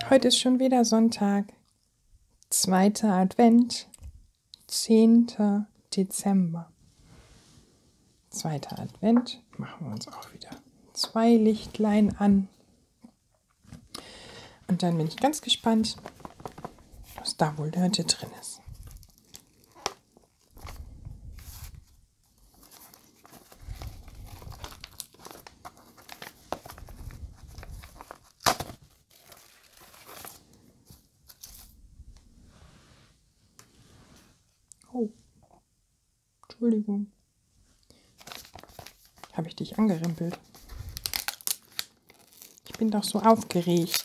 Heute ist schon wieder Sonntag, 2. Advent, 10. Dezember. 2. Advent, machen wir uns auch wieder 2 Lichtlein an. Und dann bin ich ganz gespannt, was da wohl heute drin ist. Oh, Entschuldigung. Habe ich dich angerempelt? Ich bin doch so aufgeregt.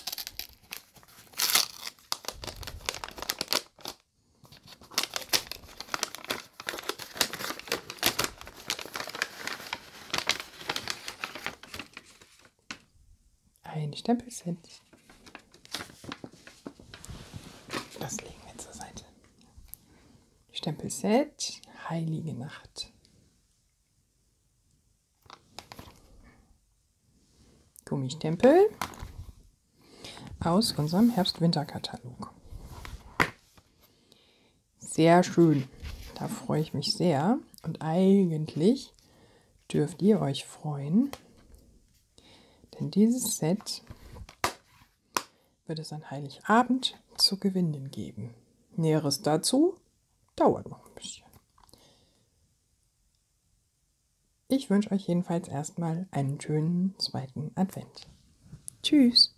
Ein Stempelset. Das legen wir zur Seite. Stempelset, Heilige Nacht. Gummistempel aus unserem Herbst-Winter-Katalog. Sehr schön. Da freue ich mich sehr. Und eigentlich dürft ihr euch freuen, denn dieses Set wird es an Heiligabend zu gewinnen geben. Näheres dazu dauert noch ein bisschen. Ich wünsche euch jedenfalls erstmal einen schönen 2. Advent. Tschüss!